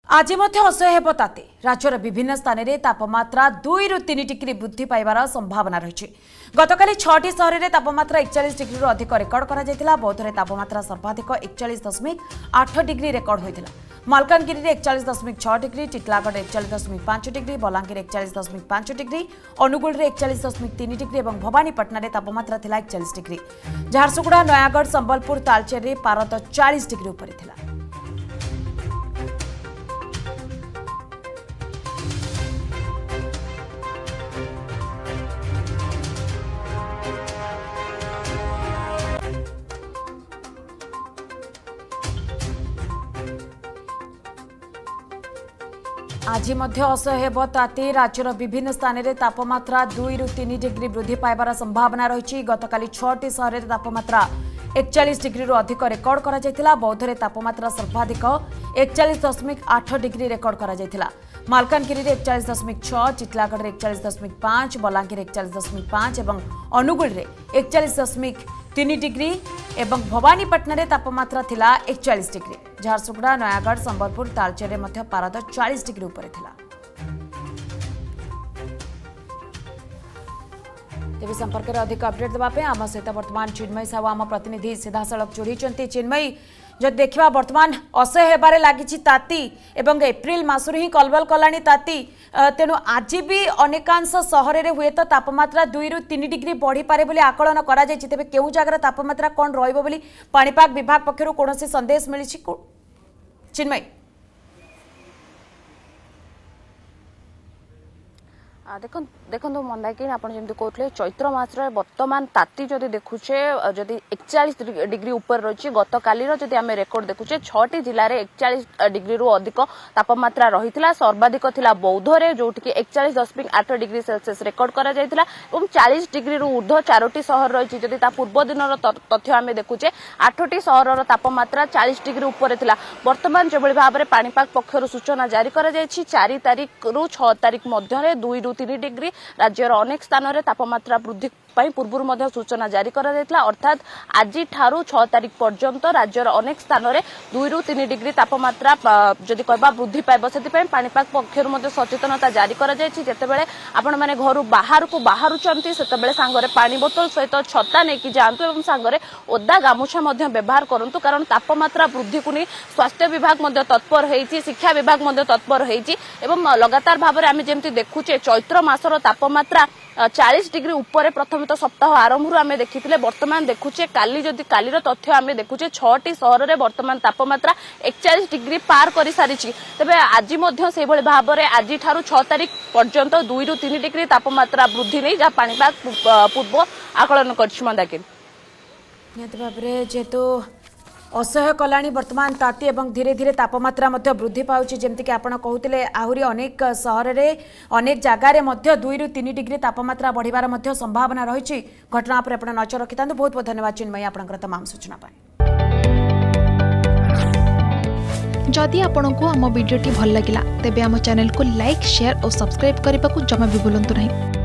आज असह्य हेब ताते राज्यर विभिन्न स्थान में तापमात्रा 2 ରୁ 3 डिग्री वृद्धि पाइबार संभावना रही। गतकाली 6टी सहर में तापमात्रा 41 डिग्री अधिक रेकर्ड करा। बौद्ध में तापमात्रा सर्वाधिक 41.8 डिग्री रेकर्ड होता। मालकानगिरी में 41.6 degree, Titlagarh 41.5 degree, Balangir 41.5 degree, Angul में 41.3 डिग्री और भवानीपटना में तापमात्रा थिला 41 डिग्री। झारसुगुड़ा, नयागढ़, संबलपुर, तालचेर में पारद 40 डिग्री उपर थिला। आज असह्य हेब ताते राज्यर विभिन्न स्थान में तापमात्रा 2 ରୁ 3 डिग्री वृद्धि पाइबार संभावना रही। गतकाली 6टी सहर में तापमात्रा 41 डिग्री अधिक रेकर्ड करा। बौद्ध में तापमात्रा सर्वाधिक 41.8 डिग्री रेकर्ड करा। मालकानगिरी में 41.6, टिटलागढ़ में 41.5, बलांगीर 41.5 और अनुगुल में 41.3 डिग्री और भवानीपटना में तापमात्रा थिला 41 डिग्री। झारसुगुड़ा, नयागढ़, संबलपुर, तालचेर में पारद 40 डिग्री उपर थिला। तेज संपर्क में अधिक अपडेट देवाई आम सहित वर्तमान चिन्मयी साहू आम प्रतिनिधि सीधासलख जोड़ी। चिन्मयी, जब देखा वर्तमान असह्य होबार लगी ताती एवं एप्रिल मासरू ही कलबल कलानी ताती, तेणु आज भी अनेकांश सहर में हुए तो तापमात्रा 2 ରୁ 3 डिग्री बढ़ी पारे बोली आकलन करा जायछि। तेबे केउ जगह तापमात्रा कौन रहिबो बोली पाणीपाग विभाग पक्षरु कोनोसी संदेश मिली? चिन्मयी, देखो मंदाकिनी आप कहते चैत्र मासर बर्तमान ताती जदि देखुचे जदि 41 डिग्री ऊपर रही। गत कालीर जदि आम रेकर्ड देखुचे 6टी जिले में 41 डिग्री रु अधिक तापमात्रा रही। सर्वाधिक थिला बौद्ध रे जोटि 41.8 डिग्री सेल्सियस रेकर्ड करा जायतिला और 40 डिग्री रु ऊर्ध्व 4टी सहर रही। जदि ता पूर्व दिन तथ्य आम देखुचे 8टी सहर तापमात्रा 40 डिग्री ऊपर थिला। वर्तमान जो भाव में पाणीपाग पक्षर सूचना जारी करा जायछि 4 तारिख रु 6 तारिख मध्य 2 ରୁ 3 डिग्री राज्यर अनेक स्थान में तापमात्रा वृद्धि पूर्व सूचना जारी करा जायतिला। अर्थात आज ठारू 6 तारिख पर्यंत राज्यर अनेक स्थान में 2 ରୁ 3 डिग्री तापमात्रा जदि कहबा वृद्धि पाइब से पाणीपाग पक्षर सचेतनता जारी करा जायछि। जेतेबेले आपण माने घर बाहर को बाहरुचंती सेतेबेले सांगरे पानी बोतल सहित छता नेकी जांतु एवं सांगरे ओदा गामुछा मध्य व्यवहार करंतु, कारण तापमात्रा वृद्धि को नहीं स्वास्थ्य विभाग मध्य तत्पर होईछि, शिक्षा विभाग मध्य तत्पर होईछि एवं लगातार भाव में आम जमी देखुचे चैत्र मासर तापमात्रा 40 डिग्री उपर प्रथम तो सप्ताह आरंभ आम देखी। वर्तमान देखुचे काली जदि कालीर तथ्य आम देखुचे 6टी सहर में वर्तमान तापमात्रा 41 डिग्री पार कर सारी। तेज आज भाव में आज ठारू 6 तारिख पर्यंत 2 ରୁ 3 डिग्री तापमात्रा वृद्धि नहीं जहाँ पाणीपाग पूर्व आकलन कर। जेहेतु असह्य कलानी वर्तमान ताती एवं धीरे धीरे तापमात्रा वृद्धि पाउछि, जेमति आपण कहूतिले आहुरी अनेक सहर रे अनेक जगार 2 ରୁ 3 डिग्री तापमात्रा बढ़िबार संभावना रही। घटना पर आपण नजर रखितांतु। बहुत बहुत धन्यवाद चिन्मयी आपनकर तमाम सूचना पाए। जदि आपंक आम भिडी भल लगा तेब आम चैनल को लाइक, शेयर और सब्सक्राइब करने को जमा भी भूलु नहीं।